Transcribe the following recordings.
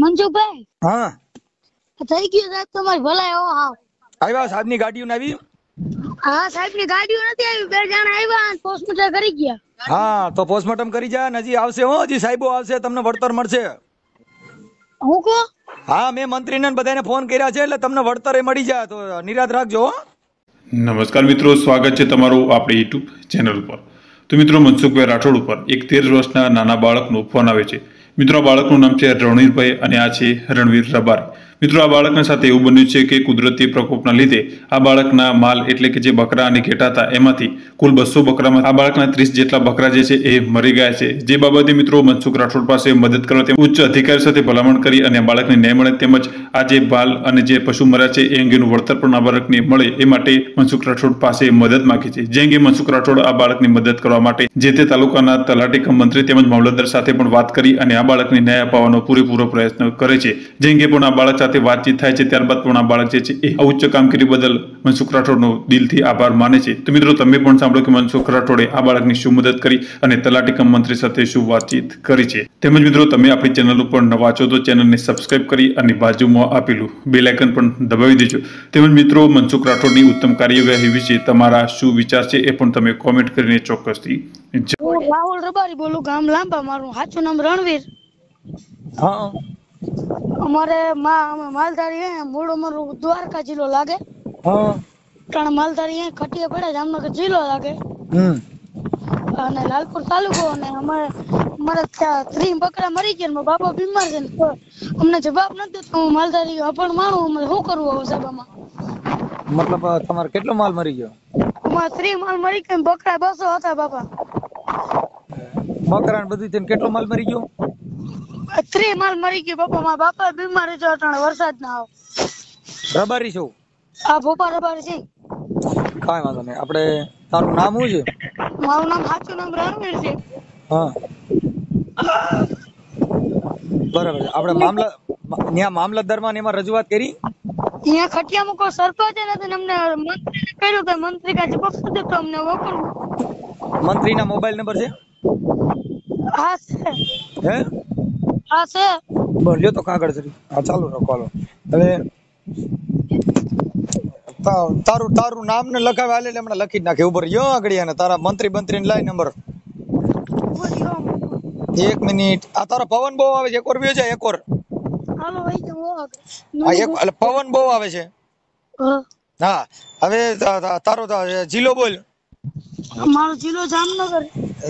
મનસુખભાઈ હા થઈ ગયું સાહેબ તમારી ભલાઈ હો હાવ આવ્યા સાહેબની ગાડીઓ આવી હા સાહેબ ની ગાડીઓ નથી આવી બે જણા આવ્યા પોસ્ટમોર્ટમ કરી ગયા હા તો પોસ્ટમોર્ટમ કરી જા ને હજી આવશે હો હજી સાહેબો આવશે તમને વળતર મળશે હું કો હા મેં મંત્રીને બધાને ફોન કર્યા છે એટલે તમને વળતર એ મળી જાય તો નિરાત રાખજો હો નમસ્કાર મિત્રો, સ્વાગત છે તમારું આપણી યુટ્યુબ ચેનલ પર। તો મિત્રો, મનસુખભાઈ રાઠોડ ઉપર એક 13 વર્ષના નાના બાળકનો ફોન આવે છે। મિત્રો, આ બાળકનું નામ છે રણવીરભાઈ અને આ છે રણવીર રબારી। મિત્રો, આ બાળકના સાથે એવું બન્યું છે કે કુદરતી પ્રકોપના લીધે આ બાળકના માલ એટલે કે જે બકરા અને ઘેટા હતા એમાંથી કુલ 200 બકરામાં આ બાળકના 30 જેટલા બકરા જે છે એ મરી ગયા છે। જે બાબતે મિત્રો મનસુખ રાઠોડ પાસે મદદ કરવા તેમ ઉચ્ચ અધિકારી સાથે ભલામણ કરી અને આ બાળકને ન્યાય મળે તેમજ આ જે બાલ અને જે પશુ મર્યા છે એ અંગેનું વળતર પણ આ બાળકને મળે એ માટે મનસુખ રાઠોડ પાસે મદદ માંગી છે। જે અંગે મનસુખ રાઠોડ આ બાળકની મદદ કરવા માટે જે તે તાલુકાના તલાટી કમ મંત્રી તેમજ મામલતદાર સાથે પણ વાત કરી અને આ બાળકને ન્યાય અપાવવાનો પૂરેપૂરો પ્રયત્ન કરે છે। જે અંગે પણ આ બાળક સાથે વાતચીત થાય છે ત્યારબાદ પણ આ બાળક જે છે એ ઉચ્ચ કામગીરી બદલ મનસુખ રાઠોડનો દિલથી આભાર માને છે। તો મિત્રો, તમે પણ સાંભળો કે મનસુખ રાઠોડે આ બાળકની શું મદદ કરી અને તલાટી કમ મંત્રી સાથે શું વાતચીત કરી છે। તેમજ મિત્રો, તમે આપણી ચેનલ ઉપર નવા છો તો ચેનલને સબસ્ક્રાઇબ કરી અને બાજુમાં આપેલું બેલ આઇકન પણ દબાવી દેજો। તેમજ મિત્રો, મનસુખ રાઠોડની ઉત્તમ કાર્યવાહી વિશે તમારા શું વિચાર છે એ પણ તમે કોમેન્ટ કરીને ચોક્કસથી હું રાહુલ રબારી બોલું ગામ લાંબા મારું સાચું નામ રણવીર હા અમારે માલધારી હે મૂળ અમારું દ્વારકા જિલ્લો લાગે હા કારણ માલધારી હે ખટીએ પડે જામનગર જિલ્લો લાગે અને લાલપુર તાલુકો અને અમારે ત્યાં 3 બકરા મરી ગયા મારા બાપા બીમાર છે ને અમને જવાબ નથી દેતો હું માલધારી અપણ માણું અમે શું કરવું હવે સાહેબ આમાં મતલબ તમારે કેટલો માલ મરી ગયો અમારે 3 માલ મરી ગયા બકરા 200 હતા બાપા બકરા ને બધું થઈને કેટલો માલ મરી ગયો 3 માલ મરી ગયો બાપા મારા બાપા બીમાર છે અટાણે વરસાદ ના આવ રબારી છો આ ભોપા રબારી છે કાંઈ વાંધો નહીં આપણે તારું નામ શું છે મારું નામ સાચું નામ રણવીર છે હા બરાબર છે આપણે મામલતદારમાં એમાં રજૂઆત કરી અહીંયા ખટિયામાં કોઈ સરપંચ નથી ને અમને મંત્રીને કહ્યું કે મંત્રી કાંઈ જવાબ નથી દેતો અમને વકરું મંત્રીના મોબાઈલ નંબર છે હા છે હે હા છે બોલ લ્યો તો કાગળ જરી હા ચાલુ રાખો હાલો હવે તારું નામ ને લખાવે હાલે એટલે હમણાં લખી જ નાખે ઉપર યો આગળ ને તારા મંત્રી ને લાય નંબર 1 મિનિટ આ તારો પવન બહુ આવે છે એકવાર વ્યો જાય એકવાર હાલો ભાઈ તો હા એક એટલે પવન બહુ આવે છે હા હવે તારો જિલ્લો બોલ મારો જિલ્લો જામનગર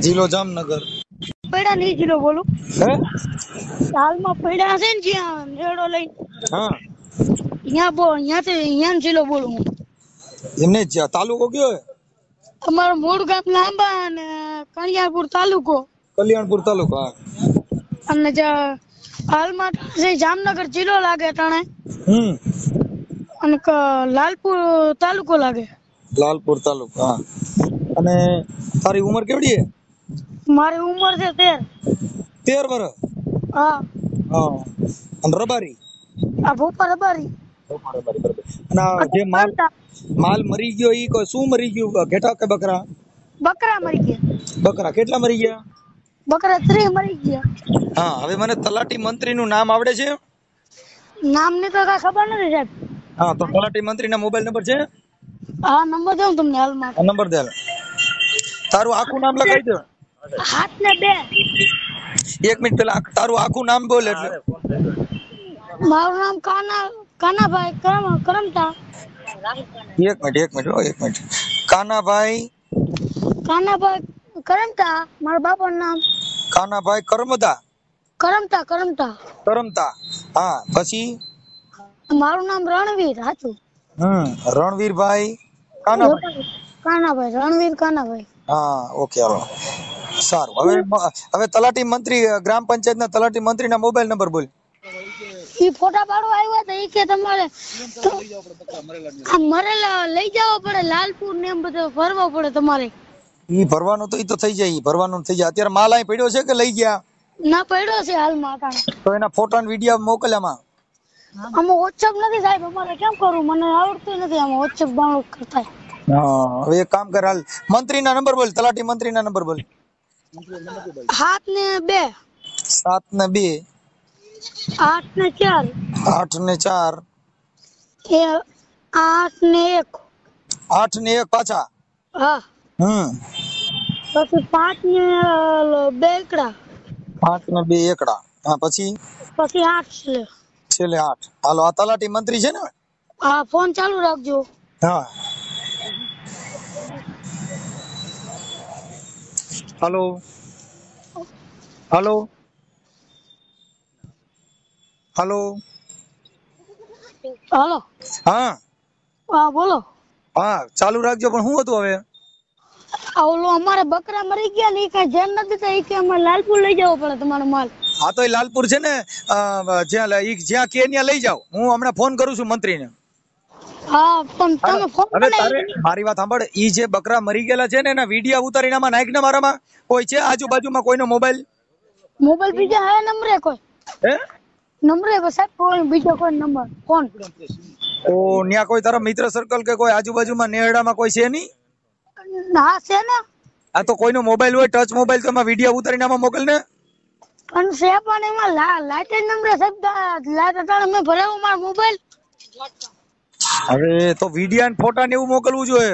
પૈડા નહીં જિલ્લો બોલું હે હાલમાં પૈડા છે ને જ્યાં રેડો લઈ હા અહીંયાથી જિલ્લો બોલું હું એમને તાલુકો કયો હે અમારું મૂળ ગામ લાંબા અને કણિયાપુર તાલુકો હા અને હાલમાં છે જામનગર જિલ્લો લાગે ટાણે અને લાલપુર તાલુકો લાગે લાલપુર તાલુકો હા અને તારી ઉંમર કેવડી હે મારી ઉંમર છે 13 વર્ષ હા અને રબારી આ ભોપા રબારી અને જે માલ મરી ગયો ઈ શું મરી ગયું ઘેટા કે બકરા મરી ગયા બકરા કેટલા મરી ગયા બકરા 3 મરી ગયા હા હવે મને તલાટી મંત્રી નું નામ આવડે છે નામ ની તો કઈ ખબર નથી સાહેબ હા તો તલાટી મંત્રી ના મોબાઈલ નંબર છે હા નંબર દઉં તમને હાલમાં નંબર દે તારું આખું નામ લખાઈ દે 7 ને 2 1 મિનિટ પેલા તારું આખું નામ બોલ એટલે મારું નામ કાનાભાઈ કરમતા 1 મિનિટ કાનાભાઈ કરમતા મારા બાપાનું નામ કાનાભાઈ કરમતા હા પછી મારું નામ રણવીર સાચું રણવીરભાઈ કાનાભાઈ હા ઓકે હાલો સારું હવે તલાટી મંત્રી ગ્રામ પંચાયત ના તલાટી મંત્રી ના મોબાઈલ નંબર બોલ ઈ ફોટા પાડવા આવ્યા હતા ઈ કે તમારે મરેલા લઈ જવો પડે લાલપુર ને એમ બધું ફરવા પડે તમારે ઈ ભરવાનું તો ઈ તો થઈ જાય અત્યારે માલ અહીં પડ્યો છે કે લઈ ગયા ના પડ્યો છે હાલમાં તો એના ફોટા ને વિડિયો મોકલ્યામાં આમાં વોટ્સએપ નથી સાહેબ અમારે કેમ કરું મને આવડતું નથી આમાં વોટ્સએપ ડાઉનલોડ કરતા હવે એક કામ કર હાલ મંત્રીના નંબર બોલ તલાટી મંત્રીના નંબર બોલ 7 ને 2 7 ને 2 8 ને 4 8 ને 4 એ 8 ને 1 8 ને 1 પાછા હા પછી 5 ને 2 એકડા 5 ને 2 એકડા હા પછી 8 છે છેલ્લે 8 હાલો આ તલાટી મંત્રી છે ને હા ફોન ચાલુ રાખજો હા હાલો હાલો હાલો હાલો હા હા બોલો હા ચાલુ રાખજો પણ શું હતું હવે ઓલો અમારે બકરા મરી ગયા ને કઈ જેમ નથી તો કે અમારે લાલપુર લઈ જવો પડે તમારો માલ હા તો એ લાલપુર છે ને જ્યાં કે ત્યાં લઈ જાઓ હું હમણાં ફોન કરું છું મંત્રીને હા પણ તમે ફોન હવે બનાવી તારે મારી વાત સાંભળ ઈ જે બકરા મરી ગયેલા છે ને એના વિડિયા ઉતારીને આમાં નાખ ને મારામાં કોઈ છે આજુબાજુમાં કોઈનો મોબાઈલ બીજા હે નંબરે કોઈ હે નંબરે સાહેબ કોઈ બીજો કોઈ નંબર ફોન ઓ ન્યા કોઈ તારા મિત્ર સર્કલ કે કોઈ આજુબાજુમાં નેહડામાં કોઈ છે નહીં હા છે ને આ તો કોઈનો મોબાઈલ હોય ટચ મોબાઈલ તો એમાં વિડિયા ઉતારીને આમાં મોકલ ને પણ છે પણ એમાં લાઈટ નંબરે સાહેબ લાઈટ અટાણે મેં ભરાવો મારો મોબાઈલ હવે તો વિડિયા ને ફોટા ને એવું મોકલવું જોઈએ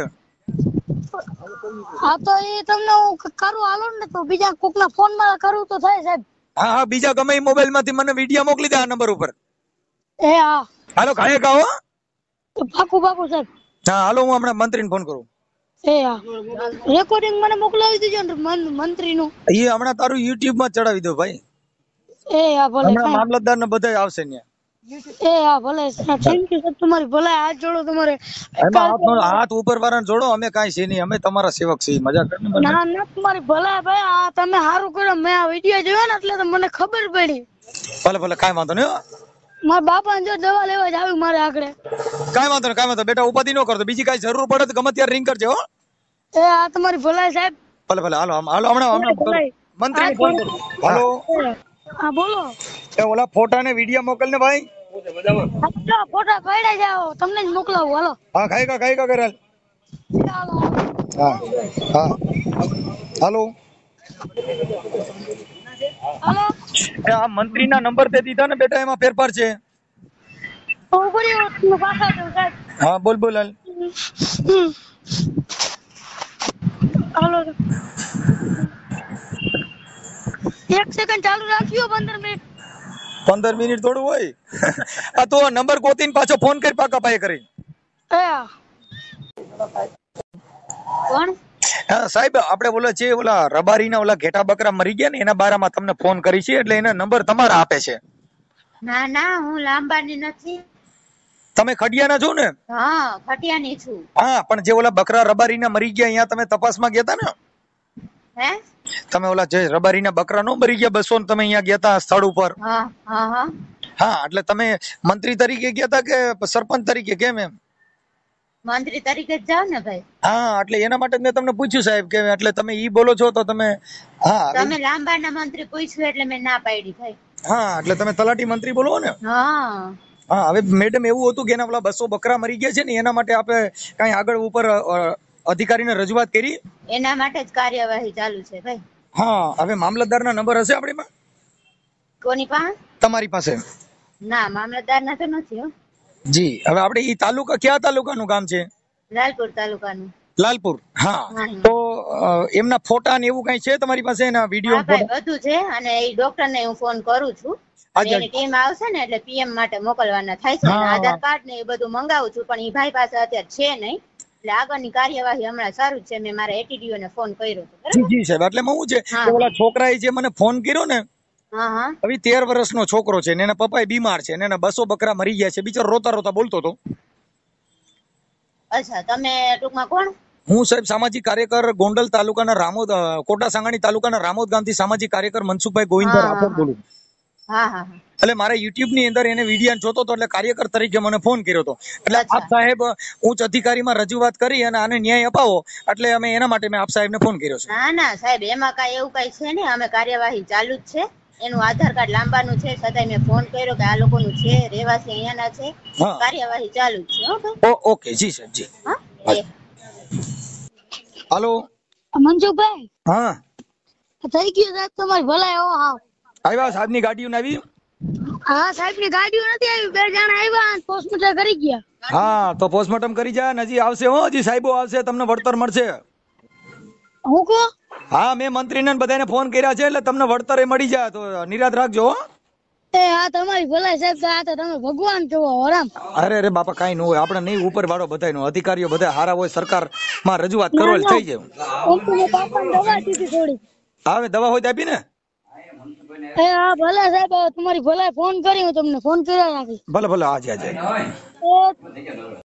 હા તો એ તમને હું કરું હાલો ને તો બીજા કોકના ફોન માં કરું તો થાય સાહેબ હા હા બીજા ગમે એ મોબાઈલ માંથી મને વિડિયા મોકલી દે આ નંબર ઉપર એ હા હાલો ખાય ખાઓ તો પાકું સાહેબ હા હાલો હું હમણાં મંત્રીને ફોન કરું એ હા રેકોર્ડિંગ મને મોકલાવી દેજો ને મંત્રી નું એ હમણાં તારું યુટ્યુબ માં ચડાવી દો ભાઈ એ હા ભલે હમણાં મામલતદાર ને બધા આવશે ત્યાં એ હા ભલે થેન્ક યુ સર તમારી ભલાઈ હાથ જોડો તમારે એમાં હાથ ઉપર વાળાને જોડો અમે કાંઈ છે નહીં અમે તમારા સેવક છીએ મજાક કરીને ના ના તમારી ભલાઈ ભાઈ આ તમે સારું કર્યો મેં આ વિડિયો જોયો ને એટલે તો મને ખબર પડી ભલે ભલે કાંઈ વાંધો નહીં મારા બાપા જો દવા લેવા જ આવી મારે આગળ કાંઈ વાંધો નહીં બેટા ઉપાધિ ન કરતો બીજી કાંઈ જરૂર પડે તો ગમે ત્યારે રિંગ કરજો હો એ આ તમારી ભલાઈ સાહેબ ભલે ભલે હાલો હાલો હમણાં મંત્રીને ફોન કરું હાલો હા બોલો એ ઓલા ફોટા ને વિડિયા મોકલ ને ભાઈ ફોટા પાડ્યા જાઓ તમને જ મોકલાવું હાલો હા ખાઈ કા કરે હા હા હાલો હાલો આ મંત્રીના નંબર તે દીધા ને બેટા એમાં ફેરફાર છે હા બોલ હાલ હાલો 1 સેકન્ડ ચાલુ રાખ્યો 15 મિનિટ થોડું હોય આ તો નંબર ગોતીને પાછો ફોન કરી પાકા પાયે કરી કોણ સાહેબ આપણે ઓલા રબારીના ઓલા ઘેટા બકરા મરી ગયા ને એના બારામાં તમને ફોન કરી છે એટલે એના નંબર તમારા આપે છે ના હું લાંબાની નથી તમે ખડિયાના છો ને હા ખટિયાની છું હા પણ જે ઓલા બકરા રબારીના મરી ગયા અહીંયા તમે તપાસમાં ગયા હતા ને હે તમે ઓલા જે રબારીના બકરા નો મરી ગયા 200 ને તમે અહીંયા ગયા હતા સ્થળ ઉપર હા એટલે તમે મંત્રી તરીકે ગયા હતા કે સરપંચ તરીકે કેમ એમ મંત્રી તરીકે જ જાવ ને ભાઈ હા એટલે એના માટે મેં તમને પૂછ્યું સાહેબ કે એટલે તમે ઈ બોલો છો તો તમે હા તમે લાંબાના મંત્રી પૂછ્યું એટલે મેં ના પાડી ભાઈ હા એટલે તમે તલાટી મંત્રી બોલો ને હા હવે મેડમ એવું હતું કે એના ઓલા 200 બકરા મરી ગયા છે ને એના માટે આપણે કઈ આગળ ઉપર અધિકારીને રજૂઆત કરી એના માટે જ કાર્યવાહી ચાલુ છે ભાઈ હા હવે મામલતદારના નંબર હશે આપણી પાસે કોની પાસે તમારી પાસે ના મામલતદારના તો નથી હો જી હવે આપણે ઈ તાલુકા કયા તાલુકાનું ગામ છે લાલપુર તાલુકાનું લાલપુર હા તો એમના ફોટા ને એવું કઈ છે તમારી પાસે એના વિડિયો બધું છે અને એ ડોક્ટર ને હું ફોન કરું છું એની ટીમ આવશે ને એટલે પીએમ માટે મોકલવાના થાય છે આધાર કાર્ડ ને એ બધું મંગાવું છું પણ એ ભાઈ પાસે અત્યારે છે નહીં એટલે આગળની કાર્યવાહી હમણાં સારું છે મેં મારા એટીડીઓ ને ફોન કર્યો હતો જી સાહેબ એટલે હું છે ઓલા છોકરાએ જે મને ફોન કર્યો ને હવે 13 વર્ષનો છોકરો છે ને એના પપ્પા બીમાર છે ને એના 200 બકરા મરી ગયા છે બિચારો રોતા રોતા બોલતો હતો અચ્છા તમે ટૂંકમાં કોણ હું સાહેબ સામાજિક કાર્યકર ગોંડલ તાલુકાના રામોદ કોટા સાંગાણી તાલુકાના રામોદ ગામથી સામાજિક કાર્યકર મનસુખભાઈ ગોવિંદભાઈ રાઠોડ બોલું એટલે મારા યુટ્યુબ ની અંદર એને વિડિયો જોતો હતો એટલે કાર્યકર તરીકે મને ફોન કર્યો હતો એટલે આપ સાહેબ ઉચ્ચ અધિકારીમાં રજૂઆત કરી અને આને ન્યાય અપાવો એટલે અમે એના માટે મેં આપ સાહેબને ફોન કર્યો છે ના સાહેબ એમાં કઈ એવું કઈ છે ને અમે કાર્યવાહી ચાલુ જ છે એનું આધાર કાર્ડ લાંબાનું છે છતાંય મેં ફોન કર્યો કે આ લોકોનું છે રહેવાસી અહીંયાના છે કાર્યવાહી ચાલુ જ છે ઓકે જી સાહેબ જી હાલો મનસુખભાઈ હા થઈ ગયું સાહેબ તમારી ભલાઈ હો હાવ આવ્યા સાહેબની ગાડીઓ આવી હા સાહેબ ની ગાડીઓ નથી આવી, 2 જણા આવ્યા પોસ્ટમોર્ટમ કરી ગયા. હા તો પોસ્ટમોર્ટમ કરી જાય ને હજી આવશે હો, હજી સાહેબો આવશે, તમને વળતર મળશે. હું કો હા મેં મંત્રીને બધાને ફોન કર્યા છે એટલે તમને વળતર એ મળી જાય, તો નિરાત રાખજો હો. આ તમારી ભલાઈ સાહેબ, આ તો તમે ભગવાન કેવો હરામ. અરે બાપા કઈ ન હોય, આપણે નહીં ઉપર વાળો બધાનો અધિકારીઓ બધા હારા હોય, સરકાર માં રજૂઆત કરો એટલે થઈ જાય. દવા દીધી થોડી. હવે દવા હોય તો આપી ને. હા ભલે સાહેબ, તમારી ભલાઈ ફોન કરી, હું તમને ફોન કર્યા રાખી. ભલે આજે.